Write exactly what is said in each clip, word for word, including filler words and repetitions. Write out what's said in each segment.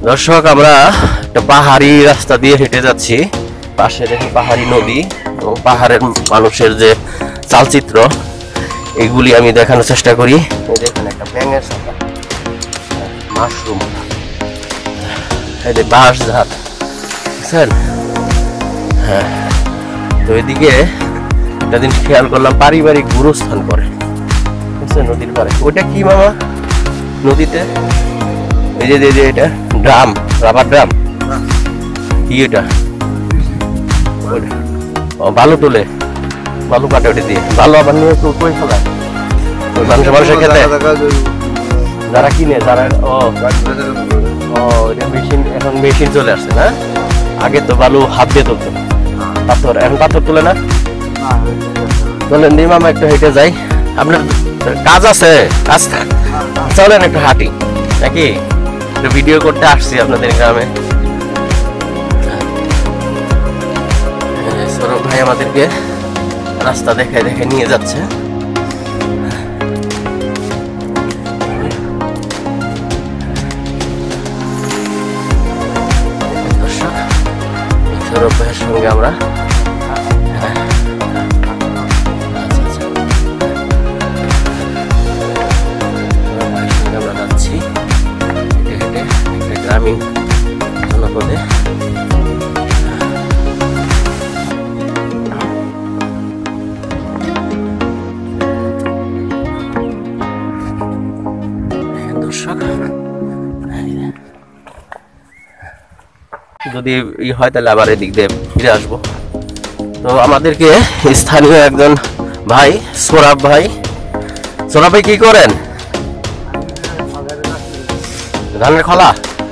দর্শক আমরা একটা পাহাড়ি রাস্তা দিয়ে হেঁটে যাচ্ছি, পাশে দেখি পাহাড়ি নদী এবং পাহাড়ের মানুষের যে চালচিত্র এগুলি আমি দেখানোর চেষ্টা করি। এই দেখেন একটা ব্যাঙের ছাতা, মাশরুম, এই যে বাঁশ ঝাড়, বুঝছেন? হ্যাঁ, তো এদিকে একটা দিন খেয়াল করলাম পারিবারিক গুরুস্থান করে, বুঝছেন, নদীর পাড়ে। ওইটা কি মামা নদীতে? এই যে যে এটা ড্রাম, রাবার ড্রাম, কি এটা? ও বালু তোলে, বালু কাটে ওটা দিয়ে, বালু আবার নিয়ে তো কই ফেলায় ওই মানুষের মানুষের খেতে যারা কিনে, যারা ও ও এটা মেশিন, এখন মেশিন চলে আসছে না? আগে তো বালু হাত দিয়ে তুলতো, পাথর, এখন পাথর তুলে না। চলেন দি মামা একটু হেঁটে যাই, আপনার কাজ আছে, কাজ চলেন একটু হাঁটি নাকি? একটু ভিডিও করতে আসছি আপনাদের গ্রামে। সৌরভ ভাই আমাদেরকে রাস্তা দেখে দেখে নিয়ে যাচ্ছে। দর্শক, সৌরভ ভাইয়ের সঙ্গে আমরা গ্রামীণ জনপদে। দর্শক, যদি ই হয় তাহলে আবার এদিক দিয়ে ফিরে আসবো। তো আমাদেরকে স্থানীয় একজন ভাই, সৌরভ ভাই, সৌরভ ভাই কি করেন? ধানের খলা,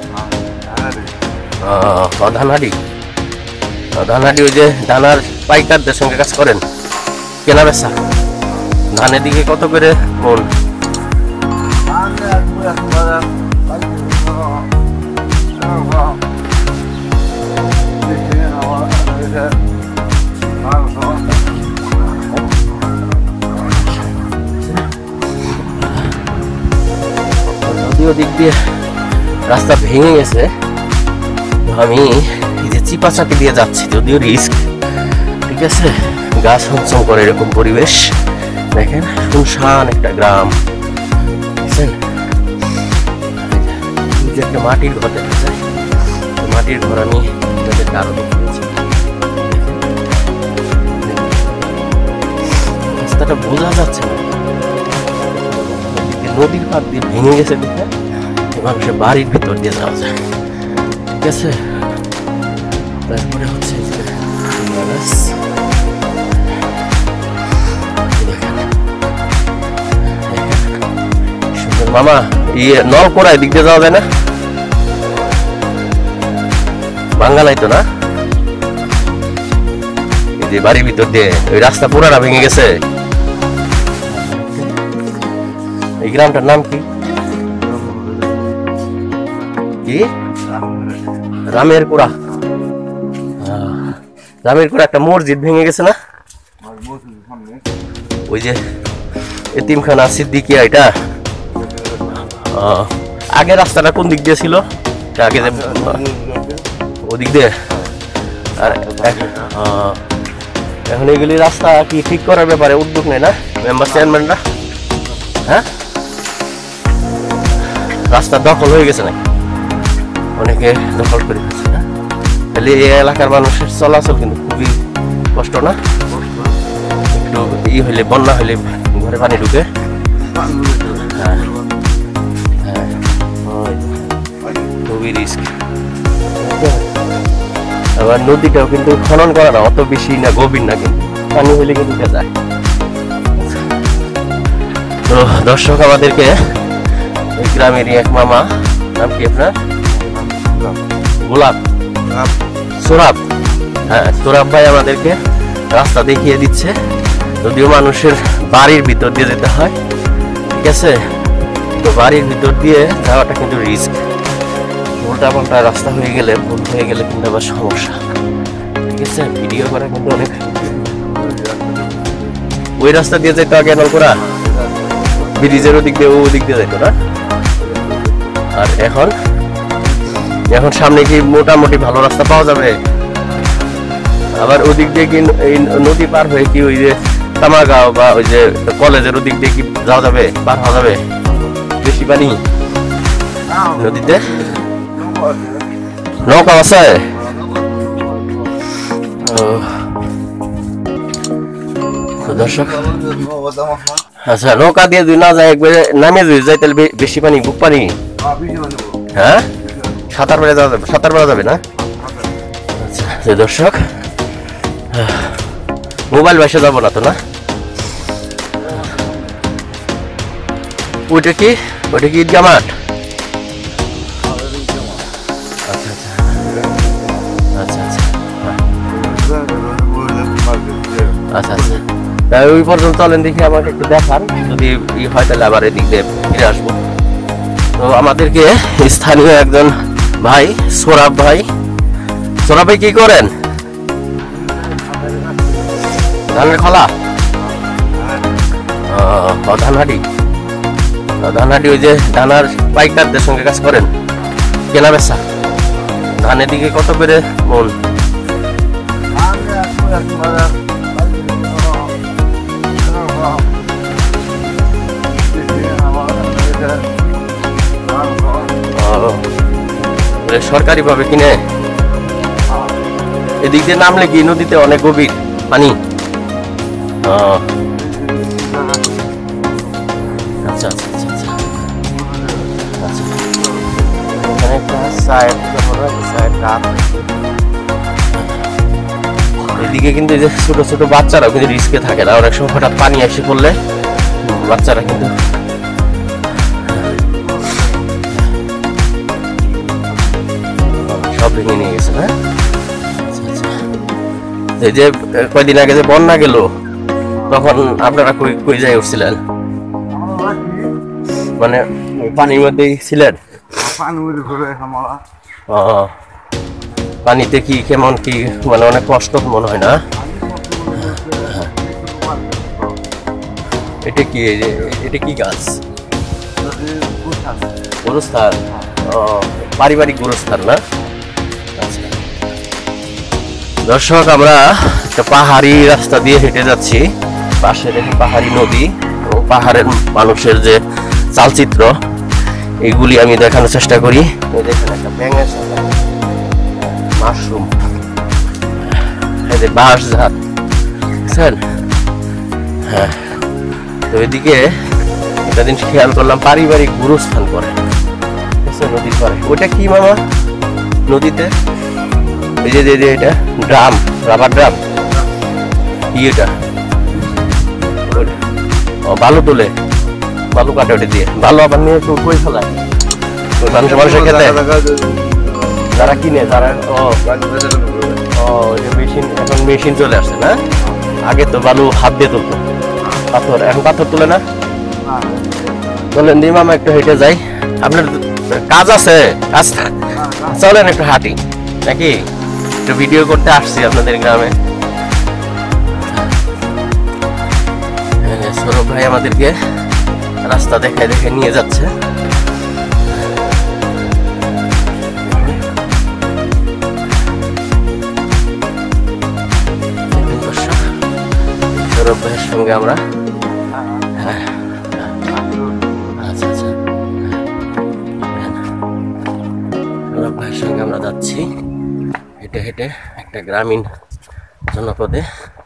ধানাডি, ধানাডি ওই যে ধানার পাইকারদের সঙ্গে কাজ করেন, কেনা বেচা। ধানের দিকে কত করে মন? যদিও দিক দিয়ে রাস্তা ভেঙে গেছে, আমি এই যে চিপা চাপি দিয়ে যাচ্ছি, যদিও রিস্ক, ঠিক আছে। গাছ হমচম করে এরকম পরিবেশ, দেখেন শুনশান একটা গ্রাম, বুঝছেন? একটা মাটির ঘর দেখা যায়, মাটির ঘর আমি তাদেরকে আরো দেখিয়েছি। রাস্তাটা বোঝা যাচ্ছে না, নদীর পাড় দিয়ে ভেঙে গেছে দেখে মানুষের বাড়ির ভিতর দিয়ে যাওয়া যায়, ঠিক আছে। তারপরে হচ্ছে সুন্দর মামা, ইয়ে নলকোড়ায় দিক দিয়ে যাওয়া যায় না? বাঙ্গালাই তো না, এই যে বাড়ির ভিতর দিয়ে ওই রাস্তা পুরাটা ভেঙে গেছে। এই গ্রামটার নাম কি? কি? রামের কুড়া। রামের কুড়া একটা মসজিদ ভেঙে গেছে না? ওই যে এতিমখানা সিদ্দিকিয়া, এটা আগে রাস্তাটা কোন দিক দিয়ে ছিল? আগে ওদিক দিয়ে। আর এখন এগুলি রাস্তা কি ঠিক করার ব্যাপারে উদ্যোগ নেই না মেম্বার চেয়ারম্যানরা? হ্যাঁ, রাস্তা দখল হয়ে গেছে নাকি? অনেকে দখল করে ফেলছে না? তাহলে এই এলাকার মানুষের চলাচল কিন্তু খুবই কষ্ট না? একটু ই হইলে, বন্যা হইলে ঘরে পানি ঢুকে। হ্যাঁ হ্যাঁ, খুবই রিস্ক। আবার নদীটাও কিন্তু খনন করা না, অত বেশি না, গভীর না, কিন্তু পানি হইলে কিন্তু উঠে যায়। তো দর্শক, আমাদেরকে এই গ্রামেরই এক মামা, নাম কি আপনার? গোলাপ, সৌরভ, হ্যাঁ সৌরভ ভাই আমাদেরকে রাস্তা দেখিয়ে দিচ্ছে, যদিও মানুষের বাড়ির ভিতর দিয়ে যেতে হয়, ঠিক আছে। তো বাড়ির ভিতর দিয়ে যাওয়াটা কিন্তু রিস্ক, উল্টা পাল্টা রাস্তা হয়ে গেলে, ভুল হয়ে গেলে কিন্তু আবার সমস্যা, ঠিক আছে। ভিডিও করা কিন্তু অনেক, ওই রাস্তা দিয়ে যেতে আগে নলকোড়া ব্রিজের ওদিক দিয়ে, ওদিক দিয়ে যেত না। আর এখন এখন সামনে কি মোটামুটি ভালো রাস্তা পাওয়া যাবে? আবার ওদিক দিয়ে কি এই নদী পার হয়ে কি ওই যে তামাগাঁও বা ওই যে কলেজের ওদিক দিয়ে কি যাওয়া যাবে, পার হওয়া যাবে? বেশি পানি নদীতে? নৌকা আছে? দর্শক আচ্ছা, নৌকা দিয়ে যদি না যায় একবারে নামে যদি যাই তাহলে বেশি পানি, বুক পানি? হ্যাঁ, সাঁতার বেড়ে যাওয়া যাবে, সাঁতার বেড়া যাবে না? আচ্ছা দর্শক, মোবাইল বাসে যাবো না তো না? ওইটা কি, ওইটা কি ঈদগাহ মাঠ? আচ্ছা আচ্ছা আচ্ছা আচ্ছা আচ্ছা তাই ওই পর্যন্ত চলেন, দেখি আমাকে একটু দেখান, যদি ই হয় তাহলে আবার এদিক দিয়ে ফিরে আসবো। তো আমাদেরকে স্থানীয় একজন ভাই, সোরাব ভাই, সোরাব ভাই কি করেন? ধানের খোলা, ধানহাটি, ধানহাটি ওই যে ধানার পাইকারদের সঙ্গে কাজ করেন, কেনা বেচা। ধানের দিকে কত করে মন? সরকারি ভাবে কিনে? এদিক দিয়ে নামলে কি নদীতে অনেক গভীর পানি? আচ্ছা আচ্ছা আচ্ছা আচ্ছা আচ্ছা, এখানে একটা সাইড, এদিকে কিন্তু এই যে ছোট ছোট বাচ্চারা কিন্তু রিস্কে থাকে না, অনেক সময় হঠাৎ পানি এসে পড়লে বাচ্চারা কিন্তু সব ভেঙে নিয়ে গেছে না? এই যে কয়দিন আগে যে বন্যা গেল, তখন আপনারা কই কই যাই উঠছিলেন? মানে পানির মধ্যেই ছিলেন? পানিতে কি কেমন কি, মানে অনেক কষ্ট মনে হয় না? এটা কি, এটা কি গাছ? গোরস্থান, পারিবারিক গোরস্থান না? দর্শক, আমরা একটা পাহাড়ি রাস্তা দিয়ে হেঁটে যাচ্ছি, পাশে দেখি পাহাড়ি নদী ও পাহাড়ের মানুষের যে চালচিত্র, এগুলি আমি দেখানোর চেষ্টা করি। দেখেন একটা ব্যাঙের সাথে মাশরুম, বাঁশ ঝাড়, বুঝছেন? হ্যাঁ, তো এদিকে একটা দিন খেয়াল করলাম, পারিবারিক গুরুস্থান করে নদীর পারে। ওটা কি মামা নদীতে? এই যে এটা ড্রাম, রাবার ড্রাম, কি এটা? ও বালু তোলে, বালু কাটে ওটা দিয়ে, বালু আবার নিয়ে একটু কই ফেলায় মানুষের মানুষের খেতে, যারা কিনে, যারা ও মেশিন, এখন মেশিন চলে আসছে না? আগে তো বালু হাত দিয়ে তুলতো, পাথর, এখন পাথর তুলে না? চলেন দি মামা একটু হেঁটে যাই, আপনার কাজ আছে? আচ্ছা চলেন একটু হাঁটি নাকি? একটু ভিডিও করতে আসছি আপনাদের গ্রামে। সৌরভ ভাই আমাদেরকে রাস্তা দেখায় দেখে নিয়ে যাচ্ছে। সৌরভ ভাইয়ের সঙ্গে আমরা আচ্ছা আচ্ছা সৌরভ ভাইয়ের সঙ্গে আমরা যাচ্ছি হেঁটে হেঁটে একটা গ্রামীণ জনপদে।